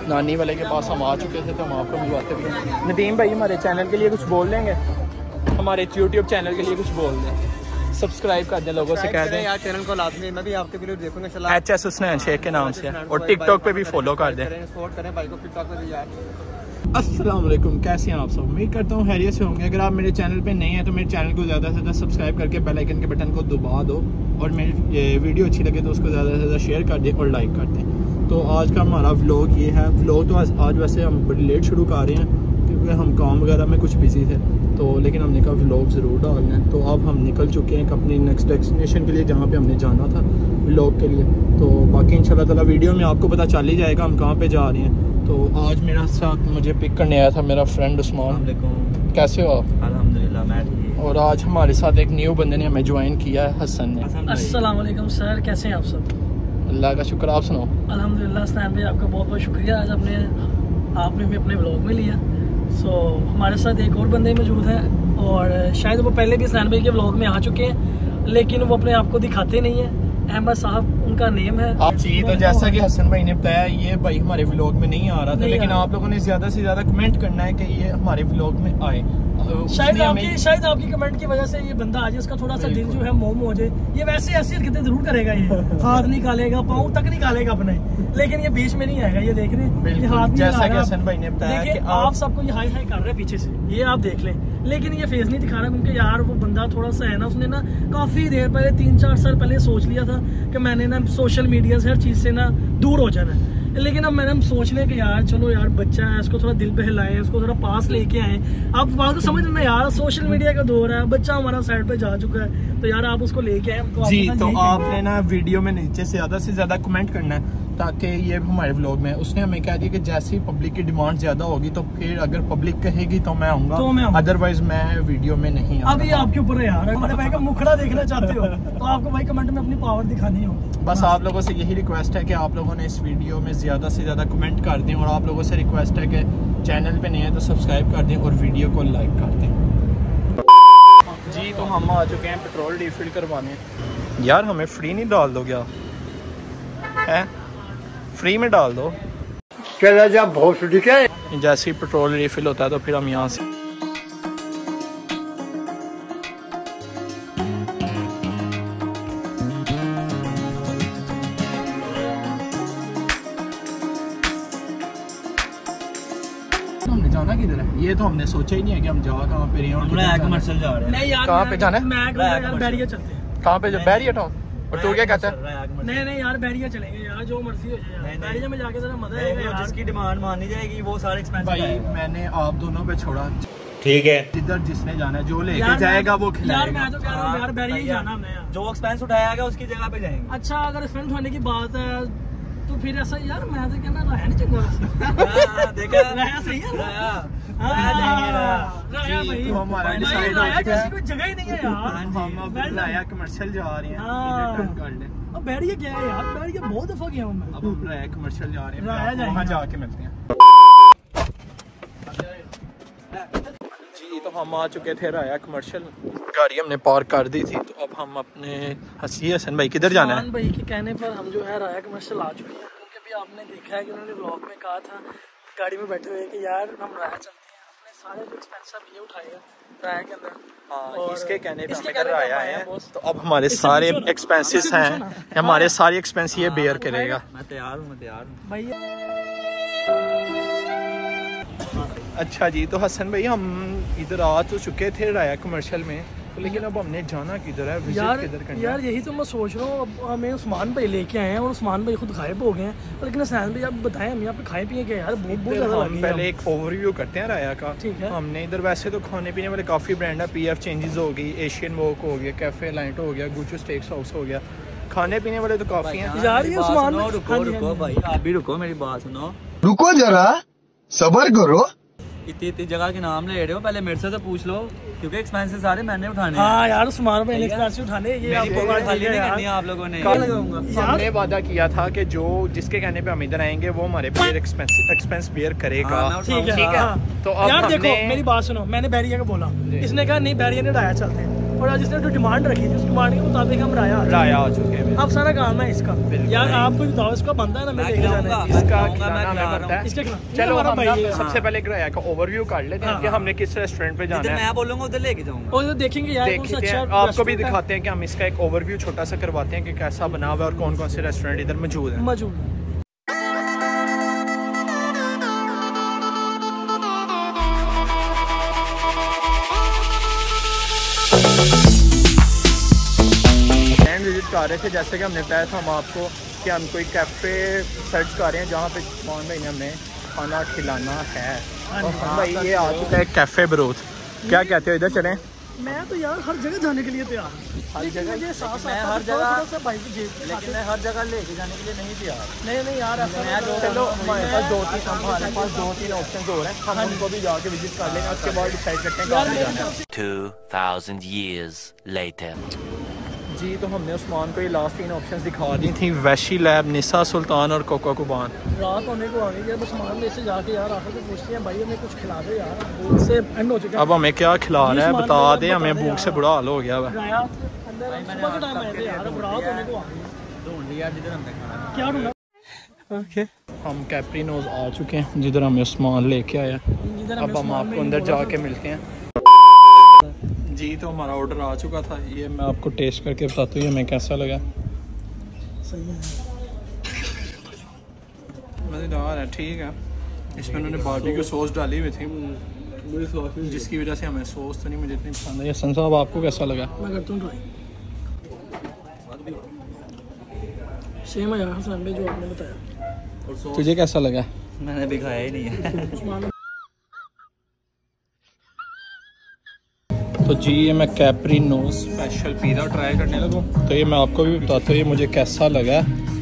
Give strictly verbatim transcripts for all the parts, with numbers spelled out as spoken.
नानी वाले के पास हम आ चुके थे तो हम आपको मिलवाते भी हैं। नदीम भाई हमारे चैनल के लिए कुछ बोल देंगे, हमारे यूट्यूब चैनल के लिए कुछ बोल दें, सब्सक्राइब कर दें, लोगों से कह दें यार चैनल को लाजमी, मैं भी आपके वीडियो देखूंगा एच एस हुसनैन शेख के नाम से, और टिकटॉक पे भी फॉलो कर दें, सपोर्ट करें भाई को टिकटॉक पे भी यार। अस्सलाम वालेकुम, कैसे हैं आप सब? उम्मीद करता हूँ खैरियत से होंगे। अगर आप मेरे चैनल पे नए हैं तो मेरे चैनल को ज़्यादा से ज़्यादा सब्सक्राइब करके बेल आइकन के बटन को दबा दो, और मेरी वीडियो अच्छी लगे तो उसको ज़्यादा से ज़्यादा शेयर कर दें और लाइक कर दें। तो आज का हमारा व्लॉग ये है। व्लॉग तो आज वैसे हम बड़ी लेट शुरू कर रहे हैं क्योंकि हम काम वगैरह में कुछ बिजी थे, तो लेकिन हमने कहा व्लॉग ज़रूर डालना है। तो अब हम निकल चुके हैं अपनी नेक्स्ट डेस्टिनेशन के लिए जहाँ पे हमने जाना था व्लॉग के लिए। तो बाकी इंशाल्लाह ताला वीडियो में आपको पता चल ही जाएगा हम कहाँ पे जा रहे हैं। तो आज मेरा साथ मुझे पिक करने आया था मेरा फ्रेंड उस्मान। कैसे हो आप? अल्हम्दुलिल्लाह मैं ठीक। और आज हमारे साथ एक न्यू बंदे ने हमें ज्वाइन किया है, हसन ने। अस्सलाम वालेकुम सर, कैसे हैं आप सब? अल्लाह का शुक्र, आप सुनाओ। अल्हम्दुलिल्लाह सैन भाई आपका बहुत बहुत शुक्रिया, आज आपने आपने भी अपने व्लॉग में लिया। सो so, हमारे साथ एक और बंदे मौजूद हैं और शायद वो पहले भी सैन भाई के व्लॉग में आ चुके हैं, लेकिन वो अपने आप को दिखाते नहीं हैं। अहमद साहब उनका नेम है। जी, तो जैसा कि हसन भाई ने बताया ये भाई हमारे व्लॉग में नहीं आ रहा था, लेकिन आप लोगों ने ज्यादा से ज्यादा कमेंट करना है कि ये हमारे व्लॉग में आए। शायद आपकी शायद आपकी कमेंट की वजह से ये बंदा आज इसका थोड़ा सा दिल जो है मोम हो जाए। ये वैसे ऐसी हरकतें जरूर करेगा, ये हाथ निकालेगा, पाँव तक निकालेगा अपने, लेकिन ये बीच में नहीं आएगा। ये देख रहे हैं, ये हाथ जैसा कि हसन भाई ने बताया कि आप सबको ये हाई हाई कर रहे हैं पीछे से, ये आप देख लें, लेकिन ये फेस नहीं दिखा रहा क्योंकि यार वो बंदा थोड़ा सा है ना, उसने ना काफी देर पहले तीन चार साल पहले सोच लिया था कि मैंने ना सोशल मीडिया से हर चीज से ना दूर हो जाना है। लेकिन अब मैंने हम सोच लें कि यार चलो यार बच्चा है, इसको थोड़ा दिल पे हिलाएं, इसको थोड़ा पास लेके आए। आप बात को समझ लेना यार, सोशल मीडिया का दौर है, बच्चा हमारा साइड पे जा चुका है, तो यार आप उसको लेके आए। तो जी, तो आपने ना वीडियो में नीचे से ज्यादा से ज्यादा कमेंट करना है ताकि ये हमारे व्लॉग में। उसने हमें कह दिया कि जैसे ही पब्लिक की डिमांड ज्यादा होगी तो फिर अगर पब्लिक कहेगी तो मैं आऊंगा, तो अदरवाइज मैं वीडियो में नहीं आऊंगा। अभी आपके ऊपर है यार, हमारे भाई का मुखड़ा देखना चाहते हो तो आपको भाई कमेंट में अपनी पावर दिखानी हो। बस आप लोगों से यही रिक्वेस्ट है कि आप लोगों ने इस वीडियो में ज्यादा से ज्यादा कमेंट कर दें, और आप लोगों से रिक्वेस्ट है कि चैनल पे नहीं है तो सब्सक्राइब कर दें और वीडियो को लाइक कर दें। जी, तो हम आ चुके हैं पेट्रोल रिफिल करवाने। यार हमें फ्री नहीं डाल दो क्या है? फ्री में डाल दो। चला जा बहुत है। जैसे ही पेट्रोल रिफिल होता है तो फिर हम यहाँ से हमने जाना किधर है? ये तो हमने सोचा ही नहीं है कि हम जा कहाँ पे रहे हैं और कमर्शियल जा रहे हैं। नहीं यार, कहाँ पे जाना है? मैं बैरिया चलते हैं। कहाँ पे? जो बैरिया टाउन। और तू क्या कहता है? नहीं नहीं यार, बैरिया चलेंगे यार, जो मर्जी हो जाए। बैरिया में जाके जरा मजा आएगा यार। जिसकी डिमांड मानी जाएगी वो सारे एक्सपेंस भाई मैंने आप दोनों पे छोड़ा। ठीक है, जिधर जिसने जाना है जो लेके जाएगा वो खिलाएगा। यार मैं तो कह रहा हूँ यार बैरिया ही जाना हमने यार। जो एक्सपेंस उठाएगा उसकी जगह पे जाएंगे। अच्छा, अगर एक्सपेंस होने की बात है तो फिर ऐसा यार मैं तो कहना रहा नहीं चंगा। देखा रहा सही है ना? तो हमारा डिसाइड हो चुका है, कोई जगह ही नहीं है यार। हम अब राया कमर्शियल जा रहे हैं, इधर टर्न कर ले। अब बैरिया क्या है यार? बैरिया बहुत दफा गया हूँ मैं। अब हम राया कमर्शियल जा रहे राया हैं, वहाँ जाके मिलते हैं। जी, तो हम आ चुके थे राया कमर्शियल, गाड़ी हमने पार्क कर दी थी। तो अब हम अपने हसी हसन भाई किधर जाना है? हसन भाई के कहने पर हम जो है राया कमर्शियल आ चुके हैं, क्योंकि अभी आपने देखा है कि उन्होंने व्लॉग में कहा था गाड़ी में बैठे हुए कि यार हम राया चलते हैं, अपने सारे जो एक्सपेंस अब ये उठाएगा राया के अंदर। हाँ, इसके कहने पे हम इधर राया है, तो अब हमारे सारे एक्सपेंसेस हैं, हमारे सारे एक्सपेंस ये बेयर करेगा। मैं तैयार हूँ, मैं तैयार हूँ भाई। अच्छा जी, तो हसन भाई हम इधर आ तो चुके थे राया कमर्शियल में, तो लेकिन अब हमने जाना किधर है? यार किधर करना? यार यही तो मैं सोच रहा हूँ। अब हमें उस्मान भाई लेके आए हैं और उस्मान भाई खुद गायब हो गए हैं, लेकिन हसन भाई आप बताएं हम यहाँ पे खाए पिए क्या यार? बहुत बहुत ज्यादा हम पहले एक ओवरव्यू करते हैं राया का। ठीक है। हमने इधर वैसे तो खाने पीने वाले काफ़ी ब्रांड है, पी एफ चेंजेस हो गई, एशियन वॉक हो गया, कैफे लाइट हो गया, गुचू स्टेक्स हाउस हो गया, खाने पीने वाले तो काफ़ी हैं यार। ये उस्मान रुको रुको भाई, आप भी रुको, मेरी बात सुनो, रुको जरा सबर करो। इतनी इतनी जगह के नाम ले रहे हो, पहले मेरे से तो पूछ लो क्योंकि एक्सपेंसेस सारे मैंने उठाने। हाँ यार, उस्मान भाई ने एक्सपेंस उठाने, ये आपको बात खाली नहीं करनी है आप लोगों ने। हमने वादा किया था कि जो जिसके कहने पे हम इधर आएंगे वो हमारे पे एक्सपेंस एक्सपेंस बेयर करेगा। ठीक है, ठीक है। तो अब यार देखो मेरी बात सुनो, मैंने बैरिया का बोला, इसने कहा नहीं बैरिया ने राया चलते हैं, और आज इसने जो डिमांड रखी थी उस डिमांड के मुताबिक हम राया राया आ चुके हैं। अब सारा काम है इसका यार, आप कोई बताओ इसका बनता है ना, मैं लेके जाना है इसका खिलाना मैं बनता है इसके खिलाना। चलो हम भाई सबसे पहले राया का ओवरव्यू कर लेते हैं कि हमने किस रेस्टोरेंट पे जाना है। मैं बोलूंगा उधर लेके जाऊंगा और देखेंगे यार कौन सा अच्छा, आपको भी दिखाते हैं कि हम इसका एक ओवरव्यू छोटा सा करवाते हैं कि कैसा बना हुआ है और कौन कौन से रेस्टोरेंट इधर मौजूद है मौजूद। विजिट कर रहे थे, जैसे कि हमने बताया था हम आपको कि हम कोई कैफ़े सर्च कर रहे हैं जहाँ पे उस्मान भाई ने हमें खाना खिलाना है। और उस्मान भाई ये आ चुका है कैफ़े बरूद। क्या कहते हो, इधर चलें? मैं तो यार हर जगह जाने के लिए तैयार हूँ, हर जगह ये साथ मैं हर जगह भाई की जेब, लेकिन मैं हर जगह लेके जाने के लिए नहीं तैयार। नहीं नहीं यार ऐसा चलो हमारे पास दो तीन हमारे पास दो तीन ऑप्शन हो रहे हैं, हम उनको भी जाके विजिट कर लेंगे, उसके बाद डिसाइड करते हैं कहाँ जाना है। two thousand years later. जी तो हमने उस्मान को ये लास्ट तीन ऑप्शंस दिखा दी थी, वैशी लैब, निसा सुल्तान और कोका कुबान। रात होने को आ गई है, बस उस्मान से जाके यार आकर तो पूछते हैं भाई हमें कुछ खिला दे यार, भूख से एंड हो चुका है। अब हमें क्या खिला रहा है बता दे, हमें भूख से बुरा हाल हो गया है। क्या ढूंढा? ओके हम कैप्रिनोज आ चुके हैं जिधर हमें उस्मान लेके आया। अब हम आपको अंदर जाके मिलते हैं। जी तो हमारा ऑर्डर आ चुका था, ये मैं आपको टेस्ट करके बताता हूँ हमें कैसा लगा। सही है, मज़ेदार है, ठीक है। इसमें उन्होंने बारबेक्यू सॉस डाली हुई थी जिसकी वजह से हमें सॉस तो नहीं मुझे इतनी पसंद है। हसन साहब आपको कैसा लगा? मैं करता हूँ ट्राई। सेम है यार हसन भाई जो आपने बताया। तुझे कैसा लगा? मैंने भी खाया ही नहीं है। तो जी ये मैं कैप्रिनोज स्पेशल पिज़्ज़ा ट्राई करने लगूँ, तो ये मैं आपको भी बताता हूँ ये मुझे कैसा लगा।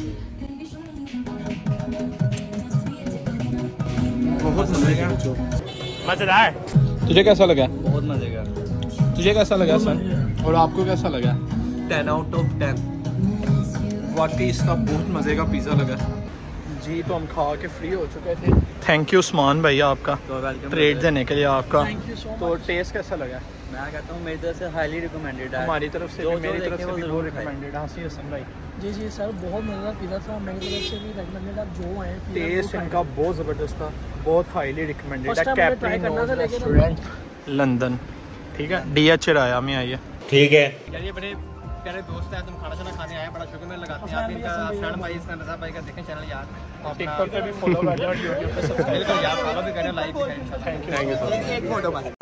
बहुत मज़ेदार। तुझे कैसा लगा? बहुत मजे का। तुझे कैसा लगा सर? और आपको कैसा लगा? Ten out of ten. वाकई इसका बहुत मज़े का पिज़्ज़ा लगा। जी तो हम खा के फ्री हो चुके थे। थैंक यू उस्मान भाई आपका ट्रेड देने के लिए आपका। तो टेस्ट कैसा लगा? मैं कहता हूँ मेरी तरफ से हाईली रिकमेंडेड है। हमारी तरफ से जो, भी, जो मेरी तरफ से वो भी जरूर बहुत रिकमेंडेड है। हाँ सी हसन भाई। जी जी सर बहुत मज़ेदार पिज़्ज़ा था, मेरी तरफ से भी रिकमेंडेड। आप जो आए टेस्ट इनका बहुत ज़बरदस्त था, बहुत हाईली रिकमेंडेड है। कैप्रिनोज रेस्टोरेंट लंदन, ठीक है, डी एच राया में आइए। ठीक है यार ये बड़े प्यारे दोस्त हैं, तुम खाना शाना खाने आए, बड़ा शुक्र मैं लगाते हैं। आप इनका फ्रेंड भाई इसका रजा भाई का देखें चैनल यार, टिकटॉक पे भी फॉलो कर लो और यूट्यूब पे सब्सक्राइब बिल्कुल यार फॉलो भी करें, लाइक भी करें इंशाल्लाह। Thank you thank you so much. एक फोटो बस।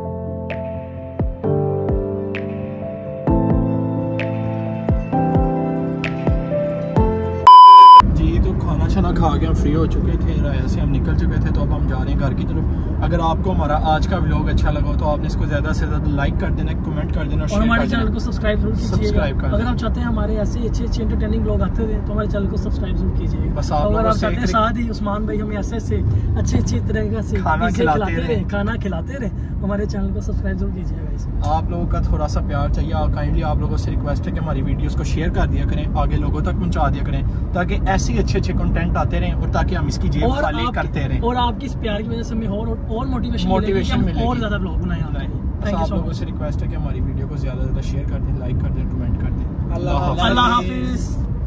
खाना खा के हम फ्री हो चुके थे, राया से हम निकल चुके थे, तो अब हम जा रहे हैं घर की तरफ। अगर आपको हमारा आज का व्लॉग अच्छा लगा हो तो आपने इसको ज़्यादा से ज़्यादा लाइक कर देना, कमेंट कर देना और हमारे चैनल को सब्सक्राइब जरूर कीजिएगा। अगर आप चाहते हैं हमारे ऐसे अच्छे अच्छे एंटरटेनिंग व्लॉग आते रहे तो हमारे चैनल को सब्सक्राइब जरूर कीजिएगा। बस अगर आप चाहते हैं साथ ही उस्मान भाई हमें ऐसे ऐसे अच्छे अच्छे तरह से खाना खिलाते रहे खाना खिलाते रहे हमारे चैनल को सब्सक्राइब जरूर कीजिएगा। आप लोगों का थोड़ा सा प्यार चाहिए, काइंडली आप लोगों से रिक्वेस्ट है कि हमारी वीडियोस को शेयर कर दिया करें, आगे लोगों तक पहुंचा दिया करें, ताकि ऐसे अच्छे अच्छे कंटेंट आते रहें और ताकि हम इसकी जेब खाली करते रहें। और आपकी इस प्यार की वजह से हमें और और मोटिवेशन मोटिवेशन मिलेगी और ज्यादा ब्लॉग बनाएं। आप लोगों से रिक्वेस्ट है कि हमारी वीडियो को ज्यादा से ज्यादा शेयर कर दें, लाइक कर दें, कमेंट कर दें। अल्लाह हाफिज।